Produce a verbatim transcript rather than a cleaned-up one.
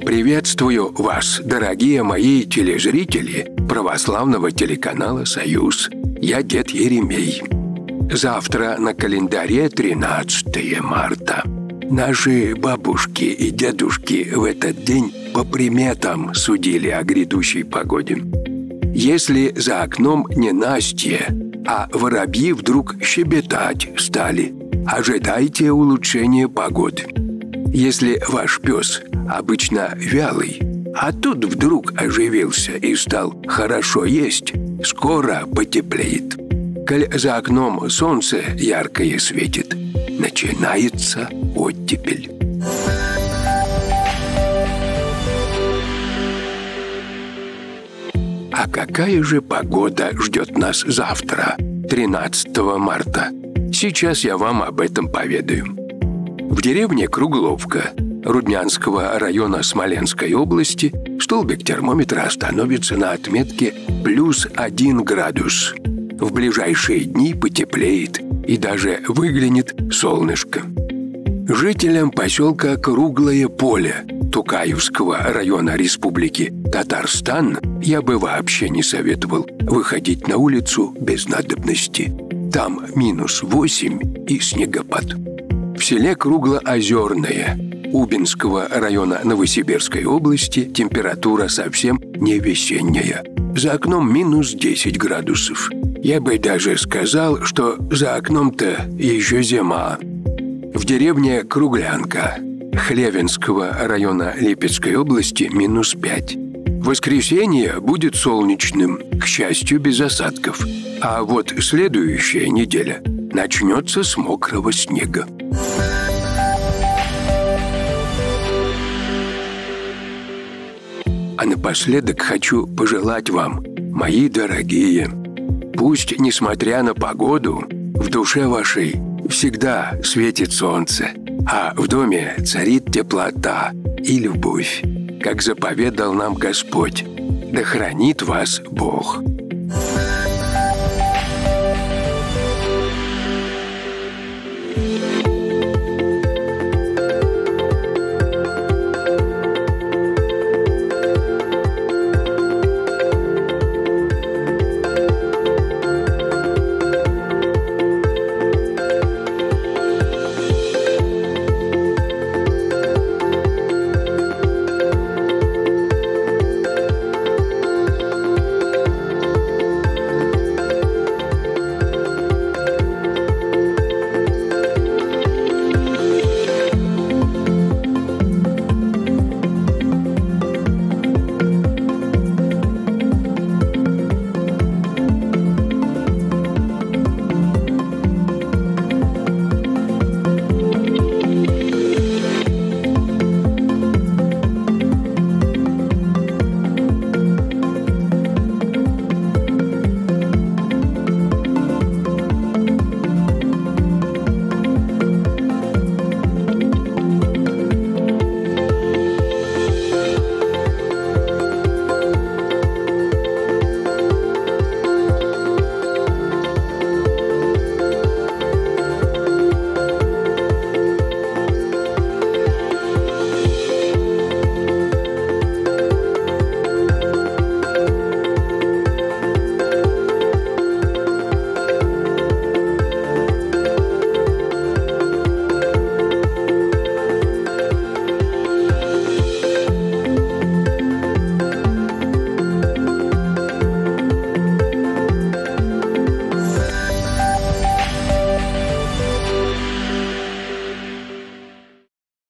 Приветствую вас, дорогие мои телезрители православного телеканала «Союз». Я дед Еремей. Завтра на календаре тринадцатое марта. Наши бабушки и дедушки в этот день по приметам судили о грядущей погоде. Если за окном не Настя, а воробьи вдруг щебетать стали, ожидайте улучшения погоды. Если ваш пес обычно вялый, а тут вдруг оживился и стал хорошо есть, скоро потеплеет. Коль за окном солнце яркое светит, начинается оттепель. А какая же погода ждет нас завтра, тринадцатого марта? Сейчас я вам об этом поведаю. В деревне Кругловка Руднянского района Смоленской области столбик термометра остановится на отметке плюс один градус. В ближайшие дни потеплеет и даже выглянет солнышко. Жителям поселка Круглое поле Тукаевского района Республики Татарстан я бы вообще не советовал выходить на улицу без надобности. Там минус восемь и снегопад. В селе Круглоозерное Убинского района Новосибирской области температура совсем не весенняя. За окном минус десять градусов. Я бы даже сказал, что за окном-то еще зима. В деревне Круглянка Хлевенского района Липецкой области минус пять. Воскресенье будет солнечным, к счастью, без осадков. А вот следующая неделя начнется с мокрого снега. А напоследок хочу пожелать вам, мои дорогие, пусть, несмотря на погоду, в душе вашей всегда светит солнце, а в доме царит теплота и любовь, как заповедал нам Господь. Да хранит вас Бог.